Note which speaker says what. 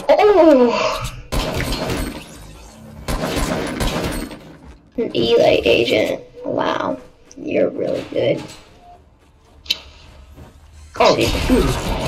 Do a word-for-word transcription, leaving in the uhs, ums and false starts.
Speaker 1: Oh! An E-Light agent. Wow. You're really good.
Speaker 2: Oh, Jesus.